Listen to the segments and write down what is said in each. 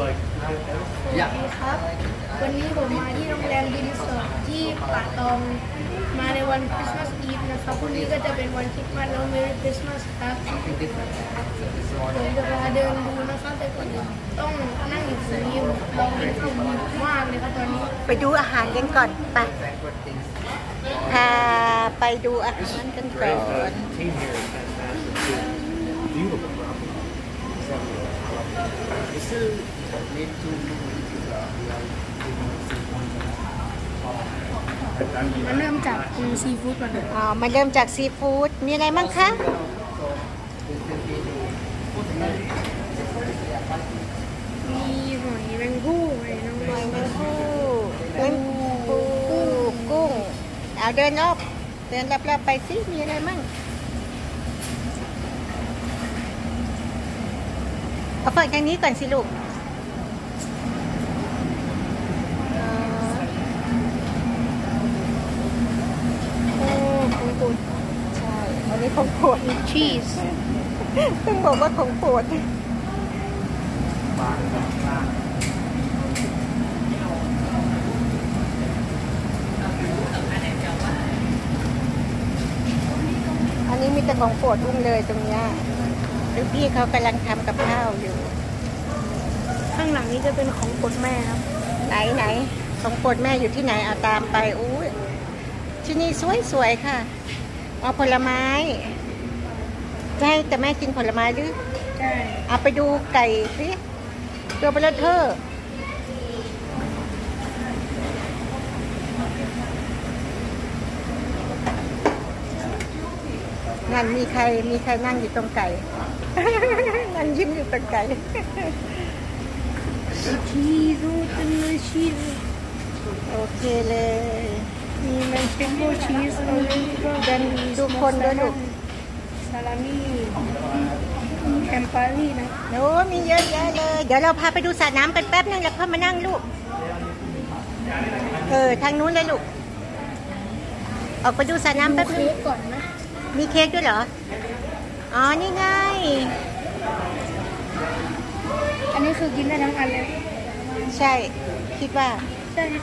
สวัสดีครับวันนี้ผมมาที่โรงแรมดินสอที่ป่าตองมาในวันคริสต์มาสอีฟนะครับพรุ่งนี้ก็จะเป็นวันคริสต์มาสแล้วเมรี่คริสต์มาสครับผมจะพาเดินดูนะครับแต่ก่อนอื่นต้องนั่งอยู่ตรงนี้ลองกินข้าวมันมากเลยครับตอนนี้ไปดูอาหารกันก่อนไปพาไปดูอาหารกันก่อนมันเริ่มจากซีฟู้ดก่อนเลยมาเริ่มจากซีฟู้ดมีอะไรบ้างคะมีหอยแมงผู้หอยนางรมกุ้งเอาเดินรอบไปสิมีอะไรบ้างเอาเปิดทางนี้ก่อนสิลูกของโปรดใช่อันนี้ของโปรดชีสต้องบอกว่าของโปรดอันนี้มีแต่ของโปรดอุ้มเลยตรงนี้ลูกพี่เขากำลังทำกับข้าวอยู่ข้างหลังนี้จะเป็นของโปรดแม่ครับไหนของโปรดแม่อยู่ที่ไหนเอาตามไปอู้ที่นี่สวยค่ะเอาผลไม้จะให้แต่แม่กินผลไม้หรือใช่เอาไปดูไก่สิตัวเบลเทอร์นั่นมีใครนั่งอยู่ตรงไก่ นั่งยิ้มอยู่ตรงไก่ชีสเป็นเลยชีสโอเคเลยมีแมนเชสเตอร์ชีสเดินดูคนด้วยลูกซาลามี่แคมปารีนะโอ้มีเยอะแยะเลยเดี๋ยวเราพาไปดูสระน้ำกันแป๊บนึงแล้วค่อยมานั่งลูกทางนู้นเลยลูกออกไปดูสระน้ำแป๊บนึงก่อนนะมีเค้กด้วยเหรออ๋อนี่ไงอันนี้คือกินได้ทั้งอันเลยใช่คิดว่าใช่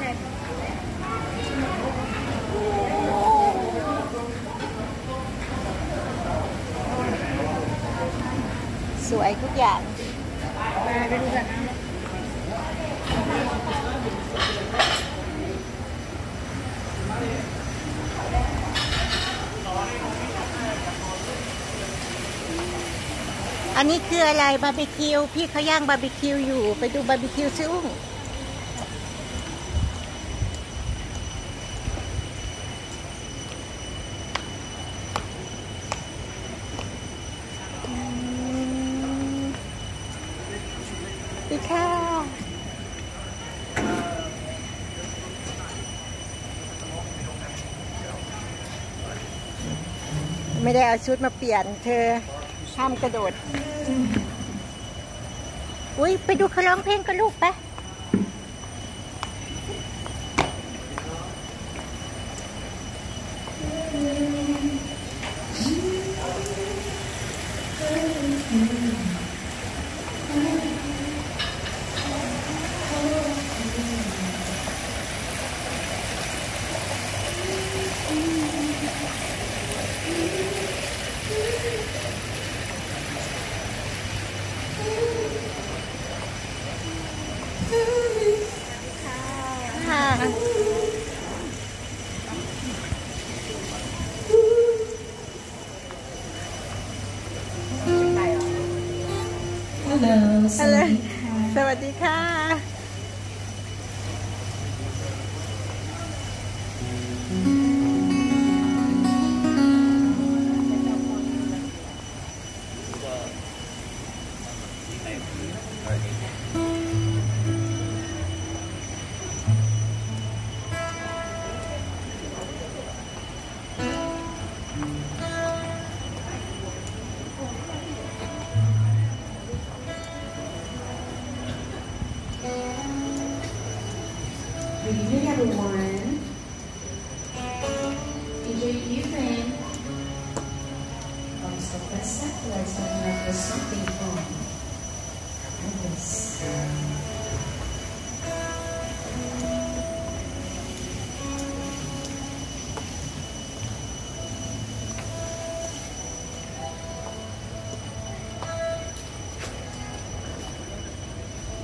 สวยทุกอย่างไปดูกันอันนี้คืออะไรบาร์บีคิวพี่เขาย่างบาร์บีคิวอยู่ไปดูบาร์บีคิวซิอุ้งดีค่ะไม่ได้เอาชุดมาเปลี่ยนเธอห้ามกระโดดอุ้ยไปดูเขาร้องเพลงกับลูกไปสวัสดีค่ะ Good evening, everyone. Enjoy your evening. Vamos começar a falar sobre something fun. Like this.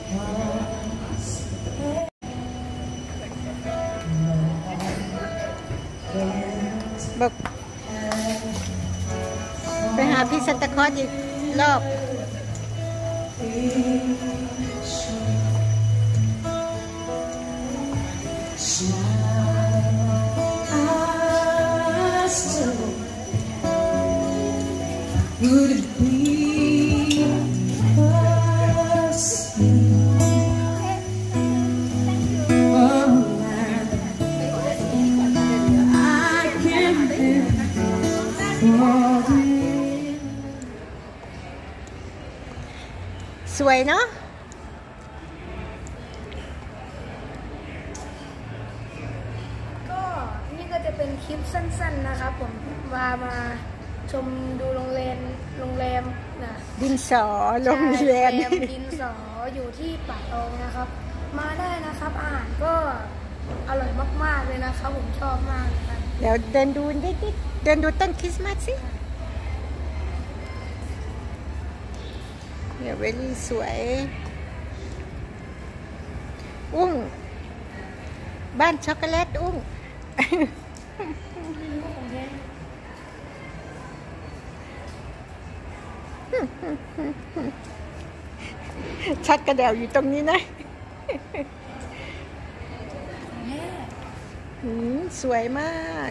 บอกไปหาพี่ซันตาคลอสอีกรอบ Would it be us? Oh, I can't live for it. สวยเนาะก็นี่ก็จะเป็นคลิปสั้นๆนะครับผมมาชมดูโรงแรมนะดินสอโรงเรียนดินสออยู่ที่ป่าตองนะครับ มาได้นะครับอาหารก็อร่อยมากๆเลยนะครับผมชอบมากเลยครับเดี๋ยวเดินดูนิดๆเดินดูต้นคริสต์มาสสิเดี๋ยวเวลี่สวยอุ้งบ้านช็อกโกแลตอุ้ง ชัดกระเดี่ยวอยู่ตรงนี้นะสวยมาก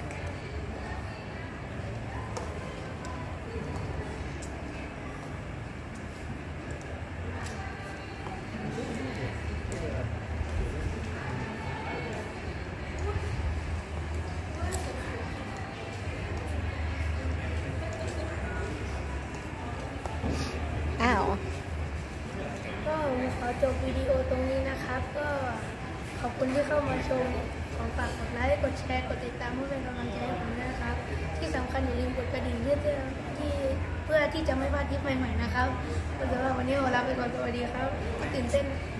อ้าวก็ขอจบวิดีโอตรงนี้นะครับ ก็ขอบคุณที่เข้ามาชมของฝากกดไลค์กดแชร์กดติดตามเพื่อเป็นกำลังใจให้ผมด้วยนะครับ ที่สำคัญอย่าลืมกดกระดิ่งเพื่อที่จะไม่พลาดคลิปใหม่ๆนะครับก็สำหรับวันนี้ขอลาไปก่อนสวัสดีครับตื่นเต้น